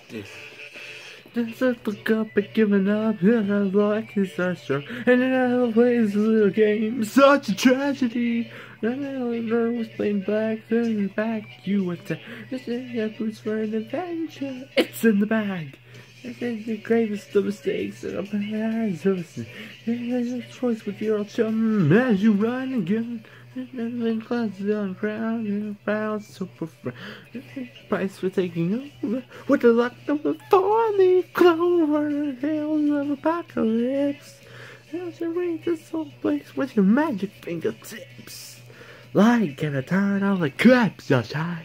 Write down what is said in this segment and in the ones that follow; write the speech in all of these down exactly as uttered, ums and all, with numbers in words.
Just look up and giving up, and I like his astro, and then I plays a little game, such a tragedy. And I don't know was playing back, then back, you were there. This is your boots for an adventure, it's in the bag. This is the gravest of mistakes, and I'm eyes of sin. There's a choice with your old chum as you run again. And then clouds on ground and found super friend. Price for taking over with the luck of the four-leaf clover, tales of apocalypse. As you read this whole place with your magic fingertips, like an eternal eclipse, you'll shine.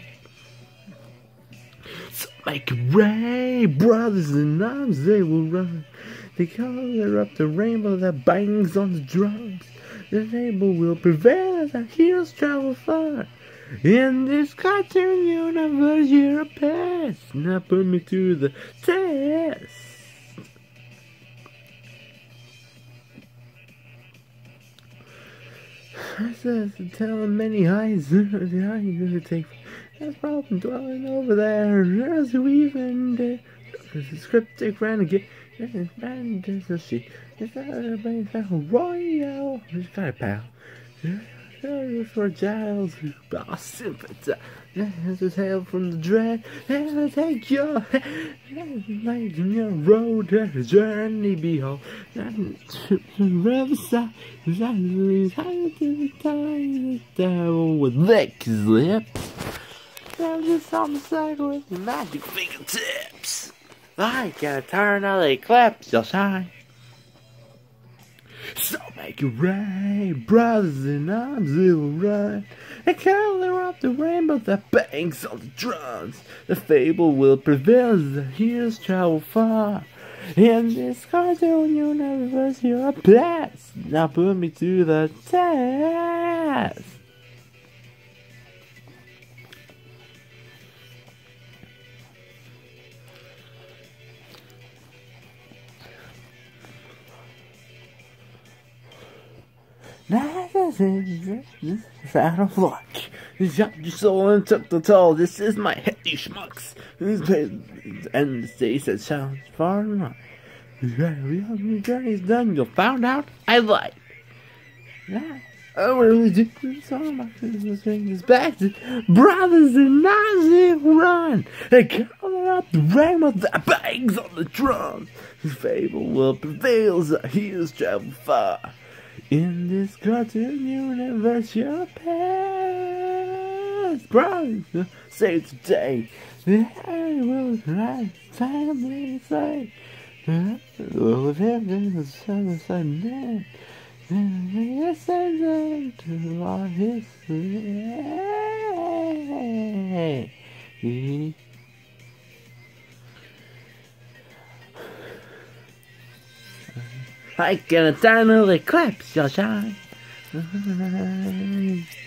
So make it rain, brothers in arms, they will run. The color of the rainbow that bangs on the drums. The rainbow will prevail as our heroes travel far. In this cartoon universe, you're a pest. Now put me to the test. I said to tell many eyes, the eye you're gonna take. That's problem dwelling over there. There's a weaving there. There's a cryptic renegade. And there's a she. Is that everybody's a royal? Who's got a pal? There's for Giles, who are sympathize. There's a tale from the dread. And I take your light in your road. There's a journey, behold. And to the riverside. That leads higher to the time. The devil would lick his lips. I'm just on the side with magic fingertips. Like an eternal eclipse, you'll shine. So make it rain, brothers in arms, it will run. The color of the rainbow that bangs on the drums. The fable will prevail as the heroes travel far. In this cartoon universe, you're a blast. Now put me to the test. This is out of luck. You shot your soul and took the toll. This is my head, you schmucks. And the city said, sounds far and right. Your journey's done. You'll find out I like. Oh, really do this song about Christmas fingers back to brothers and Nazi run. They color up the rainbow that bangs on the drums. His fable will prevail as the heroes travel far. In this cartoon universe, your past brothers say today that I will rise, family say, with him in the sun, sun, man, and they ascend to our history. Like an eternal eclipse, you'll shine.